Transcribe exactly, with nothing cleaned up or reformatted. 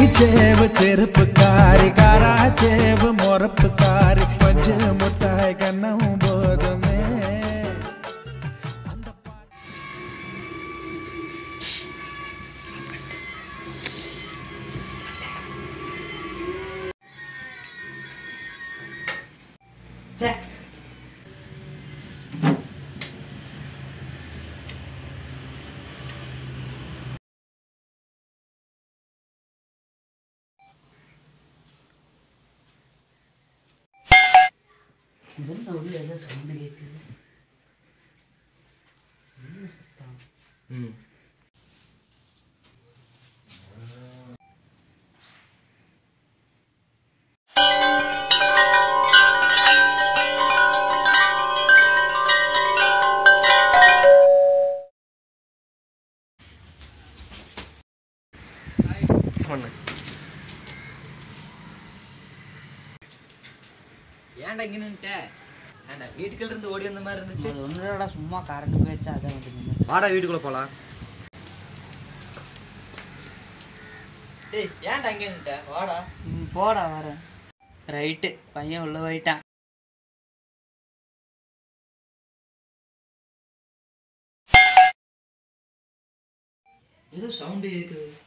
சேவ செருப்புக்காரி காரா சேவ மொரப்புக்காரி பஞ்சு முட்டாய் கண்ணம் போதுமே என்ன உள்ள ஏதோ சவுண்ட் கேக்குது என்ன சத்தம் ம் பண்ணு ஏன்டா இங்க நின்னுட்ட ஏன்டா வீட்டுக்குள்ள இருந்து ஓடி வந்த மாதிரி இருந்துச்சு அது ஒண்ணுடா சும்மா கரண்ட் போயிடுச்சு அதான் வந்து நின்னு வாடா வீட்டுக்குள்ள போலாம் டேய் ஏன்டா இங்க நின்னுட்ட வாடா ம் போடா வரேன் ரைட்டு பையன் உள்ள போயிட்டான் ஏதோ சவுண்ட் கேக்குது